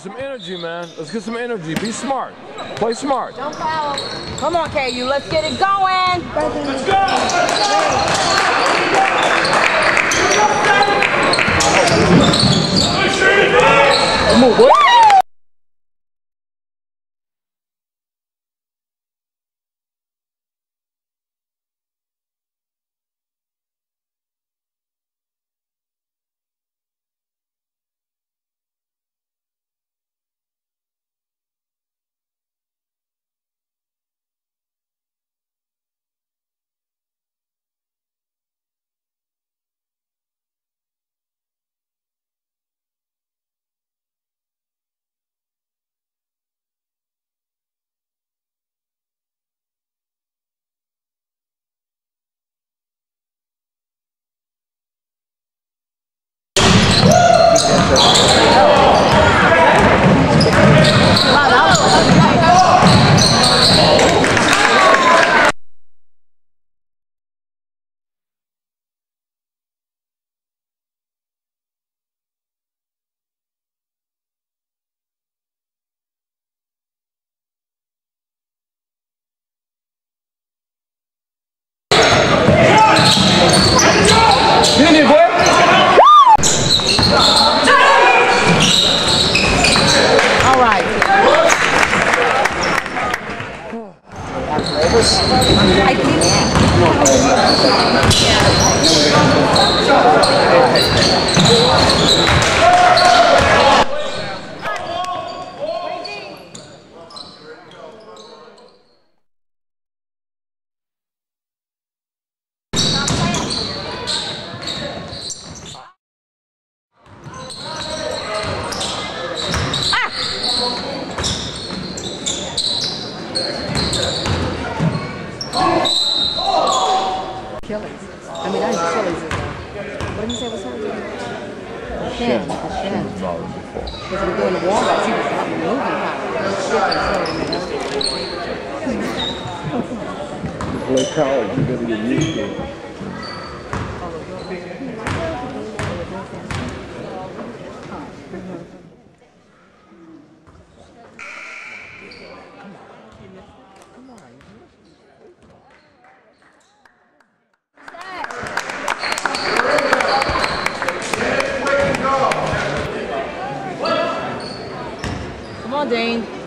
some energy, man. Let's get some energy. Be smart. Play smart. Don't foul. Come on, KU. Let's get it going. Let's go. Come on, boy. Achilles. I mean, not Achilles. What did you say was hurt? Shin. Because we're doing the warm-ups, he was not moving You play college, you better get used to it. Come on, Dane.